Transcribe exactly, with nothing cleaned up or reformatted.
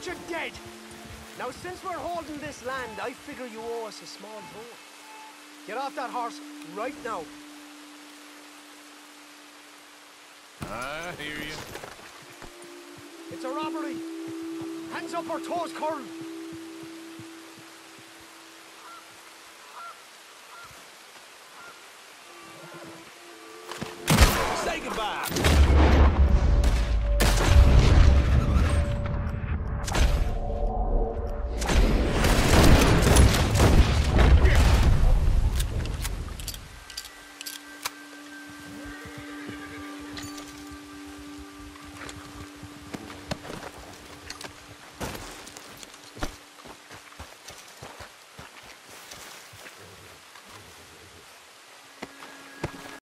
you dead! Now, since we're holding this land, I figure you owe us a small toll. Get off that horse right now. I hear you. It's a robbery. Hands up or toes curl.